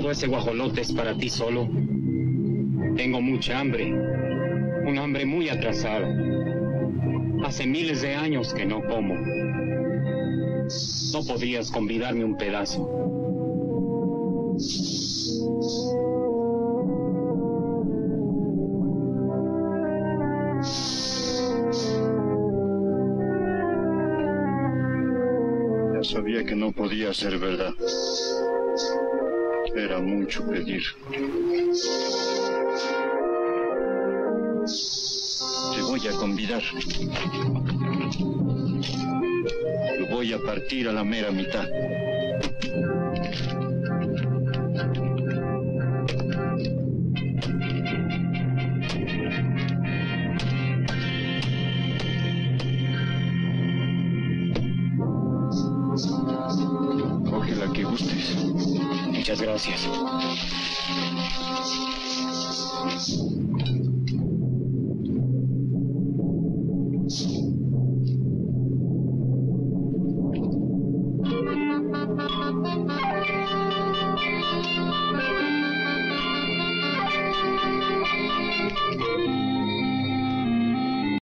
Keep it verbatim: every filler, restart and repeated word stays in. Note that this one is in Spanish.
Todo ese guajolote es para ti solo. Tengo mucha hambre, un hambre muy atrasada. Hace miles de años que no como. No podrías convidarme un pedazo. Ya sabía que no podía ser verdad. Era mucho pedir. Te voy a convidar. Lo voy a partir a la mera mitad. Coge la que gustes. Muchas gracias.